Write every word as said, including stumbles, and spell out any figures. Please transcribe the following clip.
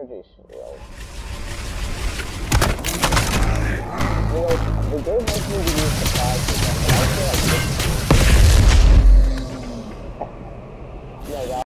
energy shield. You know, the game wants me to use supplies for that, but I feel like this